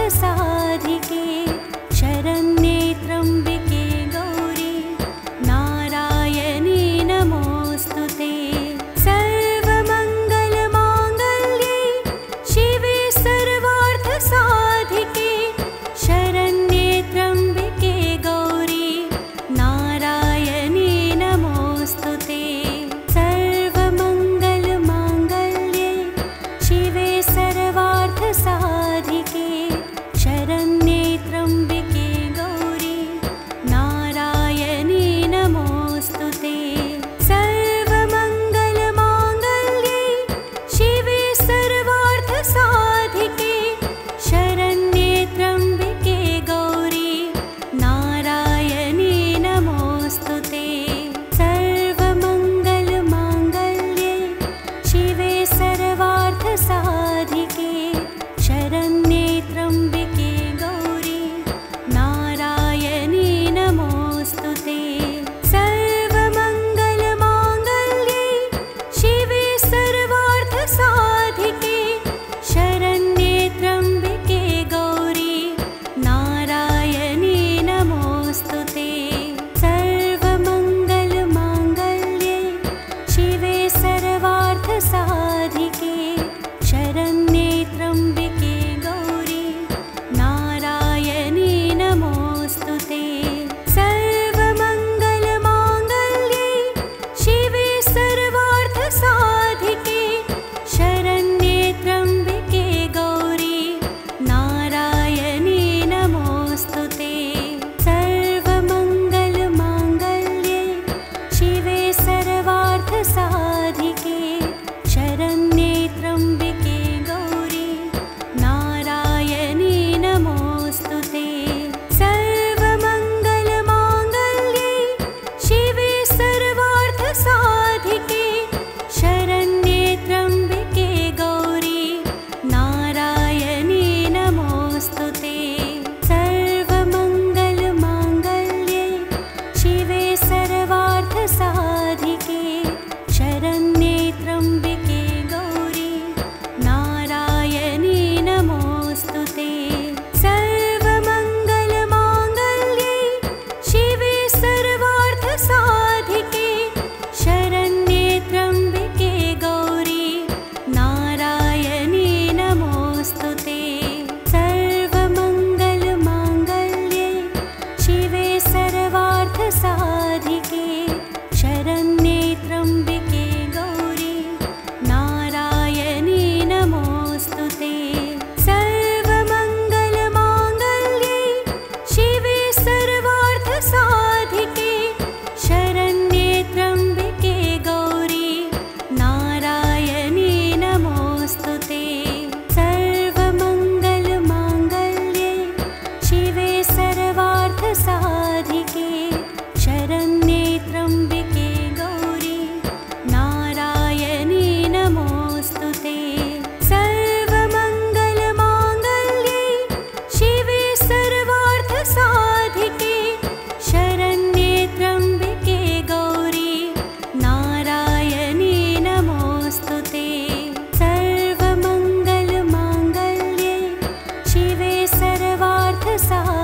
सर्वार्थसाधिके शरण्ये त्र्यम्बिके गौरी नारायणी नमोऽस्तुते। सर्वमङ्गलमाङ्गल्ये शिवे सर्वार्थसाधिके शरण्ये त्र्यम्बिके गौरी नारायणी नमोऽस्तुते। सर्वमङ्गलमाङ्गल्ये शिवे सर्वार्थसाधिके शरण्ये त्र्यम्बिके गौरी नारायणी नमोऽस्तुते। सर्वमङ्गलमाङ्गल्ये शिवे सर्वार्थसाधिके शरण्ये त्र्यम्बिके गौरी नारायणी नमोऽस्तुते। सर्वमङ्गलमाङ्गल्ये शिवे सर्वार्थसाधिके शरण्ये त्र्यम्बिके गौरी नारायणी नमोऽस्तुते। सर्वमङ्गलमाङ्गल्ये शिवे सर्वार्थसाधिके शरण्ये त्र्यम्बिके गौरी नारायणी नमोऽस्तुते। सर्वमङ्गलमाङ्गल्ये शिवे सर्वार्थसाधिके शरण्ये त्र्यम्बिके गौरी नारायणी नमोऽस्तुते। सर्वमङ्गलमाङ्गल्ये शिवे सर्वार्थसाधिके शरण्ये त्र्यम्बिके गौरी नारायणी नमोऽस्तुते। सर्वमङ्गलमाङ्गल्ये शिवे सर्वार्थसाधिके शरण्ये त्र्यम्बिके गौरी नारायणी नमोऽस्तुते। सर्वमङ्गलमाङ्गल्ये शिवे सर्वार्थसाधिके शरण्ये त्र्यम्बिके गौरी नारायणी नमोऽस्तुते। सर्वमङ्गलमाङ्गल्ये शिवे सर्वार्थसाधिके शरण्ये त्र्यम्बिके गौरी नारायणी नमोऽस्तुते। सर्वमङ्गलमाङ्गल्ये शिवे सर्वार्थसाधिके शरण्ये त्र्यम्बिके गौरी नारायणी नमोऽस्तुते। सर्वमङ्गलमाङ्गल्ये शिवे सर्वार्थसाधिके शरण्ये त्र्यम्बिके गौरी नारायणी नमोऽस्तुते। सर्वमङ्गलमाङ्गल्ये शिवे सर्वार्थसाधिके शरण्ये त्र्यम्बिके गौरी नारायणी नमोऽस्तुते। सर्वमङ्गलमाङ्गल्ये शिवे सर्वार्थसाधिके शरण्ये त्र्यम्बिके गौरी नारायणी नमोऽस्तुते। सर्वमङ्गलमाङ्गल्ये शिवे सर्वार्थसाधिके शरण्ये त्र्यम्बिके गौरी नारायणी नमोऽस्तुते। सर्वमङ्गलमाङ्गल्ये शिवे सर्वार्थसाधिके